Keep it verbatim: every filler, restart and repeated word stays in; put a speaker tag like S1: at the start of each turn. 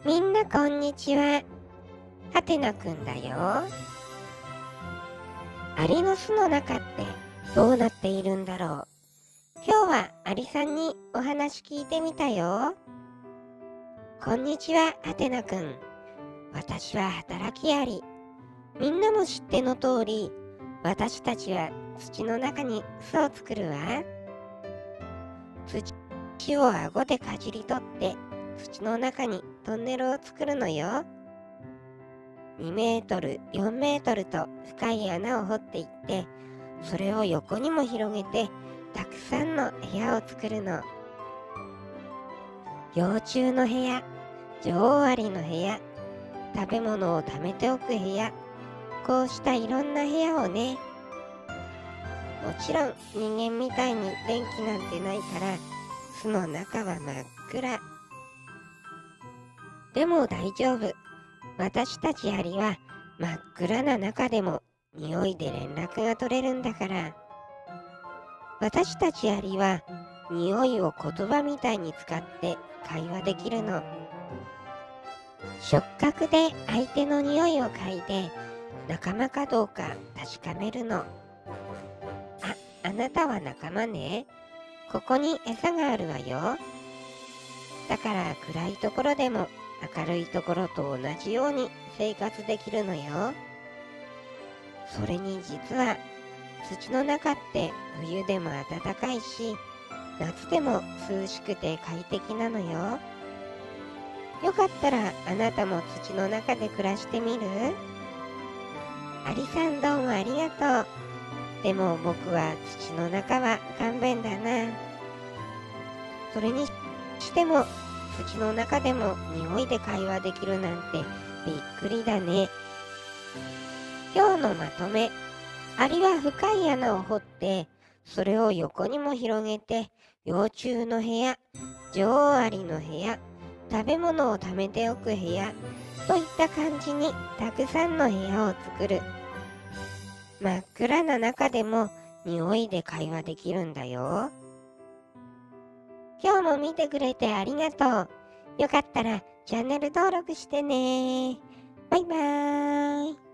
S1: みんなこんにちは。はてなくんだよ。アリの巣の中ってどうなっているんだろう。今日はアリさんにお話聞いてみたよ。こんにちは、はてなくん。私は働きアリ。みんなも知っての通り、私たちは土の中に巣を作るわ。土を顎でかじり取って土の中にトンネルを作るのよ。にメートル、よんメートルと深い穴を掘っていって、それを横にも広げてたくさんの部屋を作るの。幼虫の部屋、女王アリの部屋、食べ物を貯めておく部屋、こうしたいろんな部屋をね。もちろん人間みたいに電気なんてないから巣の中は真っ暗。でも大丈夫。私たちアリは真っ暗な中でも匂いで連絡が取れるんだから。私たちアリは匂いを言葉みたいに使って会話できるの。触覚で相手の匂いを嗅いで仲間かどうか確かめるの。あ、あなたは仲間ね。ここに餌があるわよ。だから暗いところでも明るいところと同じように生活できるのよ。それに実は土の中って冬でも暖かいし、夏でも涼しくて快適なのよ。よかったらあなたも土の中で暮らしてみる？アリさんどうもありがとう。でも僕は土の中は勘弁だな。それにしても土の中でも匂いで会話できるなんてびっくりだね。今日のまとめ。アリは深い穴を掘ってそれを横にも広げて幼虫の部屋、女王アリの部屋、食べ物を貯めておく部屋といった感じにたくさんの部屋を作る。真っ暗な中でも匂いで会話できるんだよ。今日も見てくれてありがとう。よかったらチャンネル登録してね。バイバーイ。